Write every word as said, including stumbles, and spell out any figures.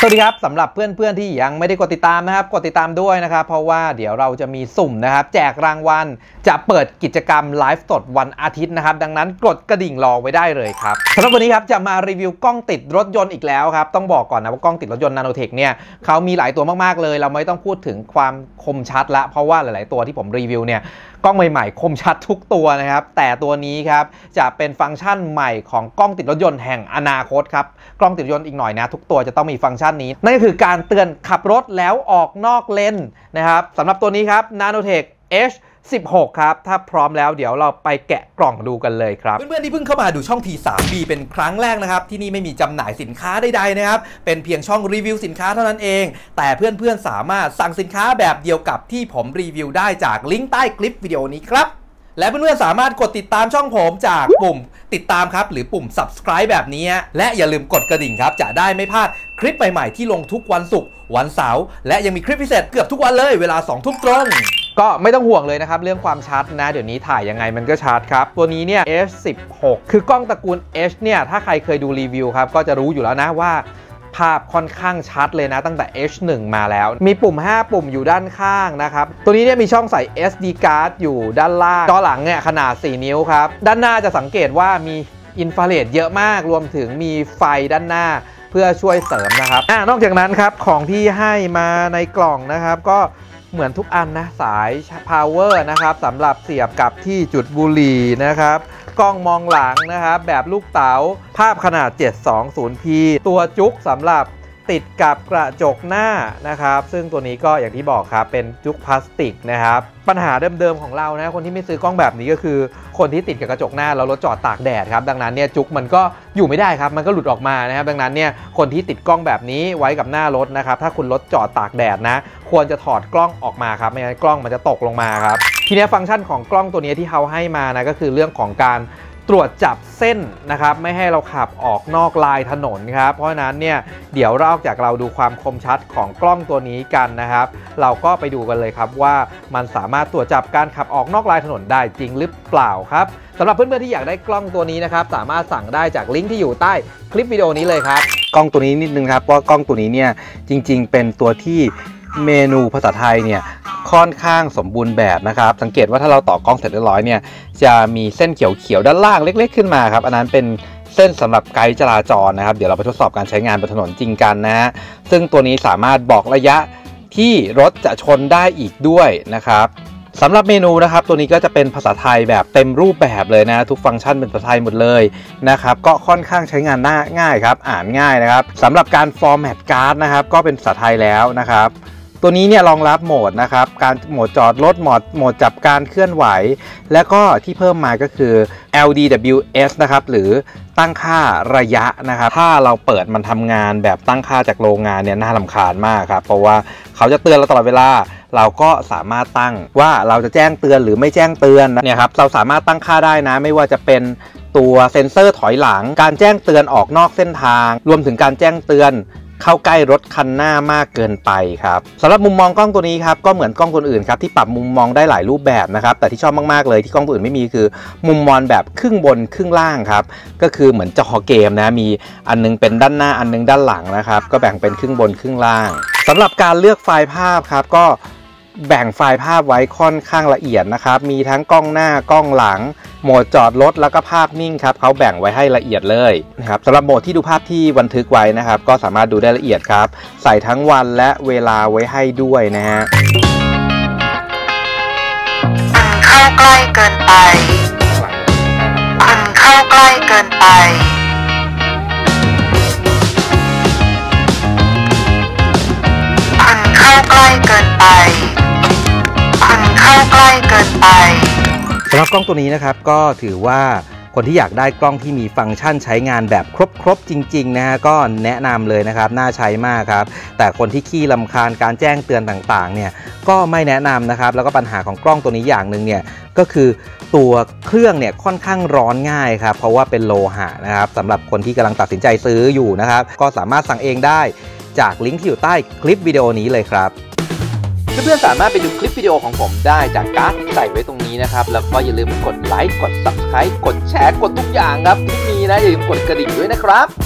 สวัสดีครับสำหรับเพื่อนๆที่ยังไม่ได้กดติดตามนะครับกดติดตามด้วยนะครับเพราะว่าเดี๋ยวเราจะมีสุ่มนะครับแจกรางวัลจะเปิดกิจกรรมไลฟ์สดวันอาทิตย์นะครับดังนั้นกดกระดิ่งรอไว้ได้เลยครับสำหรับวันนี้ครับจะมารีวิวกล้องติดรถยนต์อีกแล้วครับต้องบอกก่อนนะว่ากล้องติดรถยนต์ Nanotech เนี่ยเขามีหลายตัวมากๆเลยเราไม่ต้องพูดถึงความคมชัดละเพราะว่าหลายๆตัวที่ผมรีวิวเนี่ยกล้องใหม่ๆคมชัดทุกตัวนะครับแต่ตัวนี้ครับจะเป็นฟังก์ชันใหม่ของกล้องติดรถยนต์แห่งอนาคตครับกล้องติดรถยนต์อีกหน่อยนะทุกตัวจะต้องมีฟังก์ชันนี้นั่นก็คือการเตือนขับรถแล้วออกนอกเลนนะครับสำหรับตัวนี้ครับ Nanotech เอช สิบหก ครับถ้าพร้อมแล้วเดี๋ยวเราไปแกะกล่องดูกันเลยครับเพื่อนๆที่เพิ่งเข้ามาดูช่อง ที ทรี บี เป็นครั้งแรกนะครับที่นี่ไม่มีจำหน่ายสินค้าใดๆนะครับเป็นเพียงช่องรีวิวสินค้าเท่านั้นเองแต่เพื่อนๆสามารถสั่งสินค้าแบบเดียวกับที่ผมรีวิวได้จากลิงก์ใต้คลิปวิดีโอนี้ครับและเพื่อนๆสามารถกดติดตามช่องผมจากปุ่มติดตามครับหรือปุ่ม Subscribe แบบนี้และอย่าลืมกดกระดิ่งครับจะได้ไม่พลาดคลิปใหม่ๆที่ลงทุกวันศุกร์วันเสาร์และยังมีคลิปพิเศษเกือบทุกวันเลยเวลาสองทุ่มตรงก็ไม่ต้องห่วงเลยนะครับเรื่องความชัดนะเดี๋ยวนี้ถ่ายยังไงมันก็ชัดครับตัวนี้เนี่ย เอช สิบหก คือกล้องตระกูล H เนี่ยถ้าใครเคยดูรีวิวครับก็จะรู้อยู่แล้วนะว่าภาพค่อนข้างชัดเลยนะตั้งแต่ เอช หนึ่ง มาแล้วมีปุ่มห้าปุ่มอยู่ด้านข้างนะครับตัวนี้เนี่ยมีช่องใส่ เอส ดี card อยู่ด้านล่างจอหลังเนี่ยขนาดสี่นิ้วครับด้านหน้าจะสังเกตว่ามีอินฟราเรดเยอะมากรวมถึงมีไฟด้านหน้าเพื่อช่วยเสริมนะครับอ่านอกจากนั้นครับของที่ให้มาในกล่องนะครับก็เหมือนทุกอันนะสาย power นะครับสำหรับเสียบกับที่จุดบุหรี่นะครับกล้องมองหลังนะครับแบบลูกเต๋าภาพขนาด เจ็ดสองศูนย์พี ตัวจุ๊กสำหรับติดกับกระจกหน้านะครับซึ่งตัวนี้ก็อย่างที่บอกครับเป็นจุ๊กพลาสติกนะครับปัญหาเดิมๆของเรานะคนที่ไม่ซื้อกล้องแบบนี้ก็คือคนที่ติดกับกระจกหน้าแล้วรถจอดตากแดดครับดังนั้นเนี่ยจุ๊กมันก็อยู่ไม่ได้ครับมันก็หลุดออกมานะครับดังนั้นเนี่ยคนที่ติดกล้องแบบนี้ไว้กับหน้ารถนะครับถ้าคุณรถจอดตากแดดนะควรจะถอดกล้องออกมาครับไม่งั้นกล้องมันจะตกลงมาครับทีนี้ฟังก์ชันของกล้องตัวนี้ที่เขาให้มานะก็คือเรื่องของการตรวจจับเส้นนะครับไม่ให้เราขับออกนอกลายถนนครับเพราะฉะนั้นเนี่ยเดี๋ยวเราจากเราดูความคมชัดของกล้องตัวนี้กันนะครับเราก็ไปดูกันเลยครับว่ามันสามารถตรวจจับการขับออกนอกลายถนนได้จริงหรือเปล่าครับสำหรับเพื่อนๆที่อยากได้กล้องตัวนี้นะครับสามารถสั่งได้จากลิงก์ที่อยู่ใต้คลิปวิดีโอนี้เลยครับกล้องตัวนี้นิดนึงครับว่ากล้องตัวนี้เนี่ยจริงๆเป็นตัวที่เมนูภาษาไทยเนี่ยค่อนข้างสมบูรณ์แบบนะครับสังเกตว่าถ้าเราต่อกล้องเสร็จเรียบร้อยเนี่ยจะมีเส้นเขียวๆด้านล่างเล็กๆขึ้นมาครับอันนั้นเป็นเส้นสำหรับไกด์จราจรนะครับเดี๋ยวเราไปทดสอบการใช้งานบนถนนจริงกันนะฮะซึ่งตัวนี้สามารถบอกระยะที่รถจะชนได้อีกด้วยนะครับสำหรับเมนูนะครับตัวนี้ก็จะเป็นภาษาไทยแบบเต็มรูปแบบเลยนะทุกฟังก์ชันเป็นภาษาไทยหมดเลยนะครับก็ค่อนข้างใช้งานง่ายครับอ่านง่ายนะครับสำหรับการฟอร์แมตการ์ดนะครับก็เป็นภาษาไทยแล้วนะครับตัวนี้เนี่ยรองรับโหมดนะครับการโหมดจอดรถโหมดโหมดจับการเคลื่อนไหวแล้วก็ที่เพิ่มมาก็คือ แอล ดี ดับเบิลยู เอส นะครับหรือตั้งค่าระยะนะครับถ้าเราเปิดมันทำงานแบบตั้งค่าจากโรงงานเนี่ยน่ารำคาญมากครับเพราะว่าเขาจะเตือนเราตลอดเวลาเราก็สามารถตั้งว่าเราจะแจ้งเตือนหรือไม่แจ้งเตือนเนี่ยครับเราสามารถตั้งค่าได้นะไม่ว่าจะเป็นตัวเซ็นเซอร์ถอยหลังการแจ้งเตือนออกนอกเส้นทางรวมถึงการแจ้งเตือนเข้าใกล้รถคันหน้ามากเกินไปครับสำหรับมุมมองกล้องตัวนี้ครับก็เหมือนกล้องตัวอื่นครับที่ปรับมุมมองได้หลายรูปแบบนะครับแต่ที่ชอบมากๆเลยที่กล้องตัวอื่นไม่มีคือมุมมองแบบครึ่งบนครึ่งล่างครับก็คือเหมือนจอเกมนะมีอันนึงเป็นด้านหน้าอันนึงด้านหลังนะครับก็แบ่งเป็นครึ่งบนครึ่งล่างสำหรับการเลือกไฟล์ภาพครับก็แบ่งไฟล์ภาพไว้ค่อนข้างละเอียดนะครับมีทั้งกล้องหน้ากล้องหลังโหมดจอดรถแล้วก็ภาพนิ่งครับเขาแบ่งไว้ให้ละเอียดเลยนะครับสำหรับโหมดที่ดูภาพที่บันทึกไว้นะครับก็สามารถดูได้ละเอียดครับใส่ทั้งวันและเวลาไว้ให้ด้วยนะฮะคุณเข้าใกล้เกินไปคุณเข้าใกล้เกินไปคุณเข้าใกล้เกินไปคุณเข้าใกล้เกินไปสำหรับกล้องตัวนี้นะครับก็ถือว่าคนที่อยากได้กล้องที่มีฟังก์ชันใช้งานแบบครบๆจริงๆนะฮะก็แนะนำเลยนะครับน่าใช้มากครับแต่คนที่ขี้รำคาญการแจ้งเตือนต่างๆเนี่ยก็ไม่แนะนำนะครับแล้วก็ปัญหาของกล้องตัวนี้อย่างหนึ่งเนี่ยก็คือตัวเครื่องเนี่ยค่อนข้างร้อนง่ายครับเพราะว่าเป็นโลหะนะครับสำหรับคนที่กำลังตัดสินใจซื้ออยู่นะครับก็สามารถสั่งเองได้จากลิงก์ที่อยู่ใต้คลิปวิดีโอนี้เลยครับเพื่อนๆสามารถไปดูคลิปวิดีโอของผมได้จากการ์ดที่ใส่ไว้ตรงนี้นะครับแล้วก็อย่าลืมกดไลค์กด ซับสไครบ์ กดแชร์กดทุกอย่างครับที่มีนะอย่าลืมกดกระดิ่งด้วยนะครับ